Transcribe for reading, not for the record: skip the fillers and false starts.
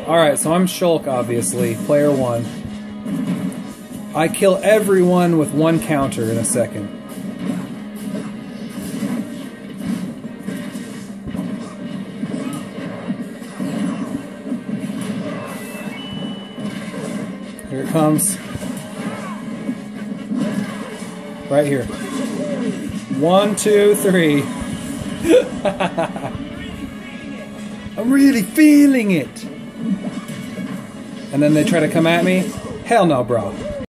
Alright, so I'm Shulk, obviously. Player 1. I kill everyone with 1 counter in a second. Here it comes. Right here. 1, 2, 3. I'm really feeling it. And then they try to come at me. Hell no, bro.